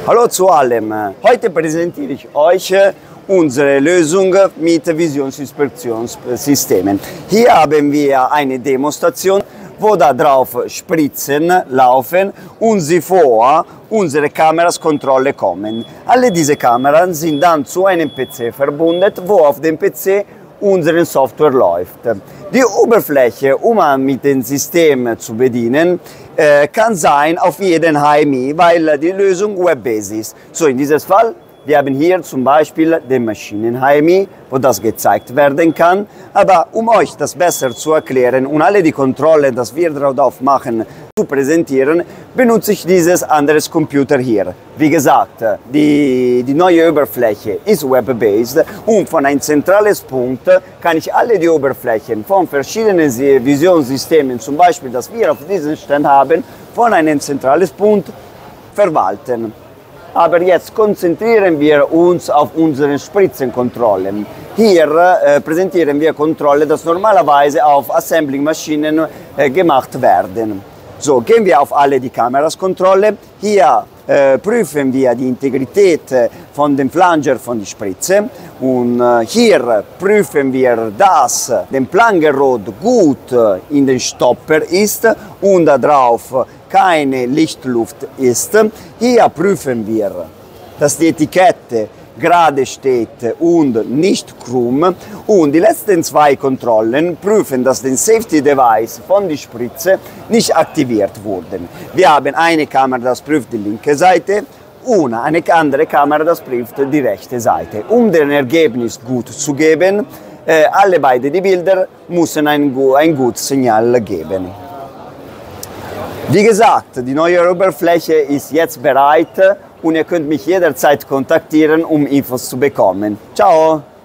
Hallo zu allem. Heute präsentiere ich euch unsere Lösung mit Visionsinspektionssystemen. Hier haben wir eine Demostation, wo da drauf Spritzen laufen und sie vor unsere Kameraskontrolle kommen. Alle diese Kameras sind dann zu einem PC verbunden, wo auf dem PC unsere Software läuft. Die Oberfläche, um mit dem System zu bedienen, kann sein auf jeden HMI, weil die Lösung web-based ist. So in diesem Fall, wir haben hier zum Beispiel den Maschinen-HMI, wo das gezeigt werden kann. Aber um euch das besser zu erklären und alle die Kontrollen, die wir darauf machen, zu präsentieren, benutze ich dieses andere Computer hier. Wie gesagt, die neue Oberfläche ist web-based und von einem zentralen Punkt kann ich alle die Oberflächen von verschiedenen Visionssystemen, zum Beispiel das wir auf diesem Stand haben, von einem zentralen Punkt verwalten. Aber jetzt konzentrieren wir uns auf unsere Spritzenkontrollen. Hier präsentieren wir Kontrollen, die normalerweise auf Assembling-Maschinen gemacht werden. So, gehen wir auf alle die Kameraskontrolle. Hier prüfen wir die Integrität von dem Flanger von der Spritze. Und hier prüfen wir, dass der Plangerrod gut in den Stopper ist und darauf keine Lichtluft ist. Hier prüfen wir, dass die Etikette gerade steht und nicht krumm. Und die letzten zwei Kontrollen prüfen, dass der Safety Device von der Spritze nicht aktiviert wurde. Wir haben eine Kamera, das prüft die linke Seite, und eine andere Kamera, das prüft die rechte Seite. Um das Ergebnis gut zu geben, alle beide die Bilder müssen ein gutes Signal geben. Wie gesagt, die neue Oberfläche ist jetzt bereit und ihr könnt mich jederzeit kontaktieren, um Infos zu bekommen. Ciao!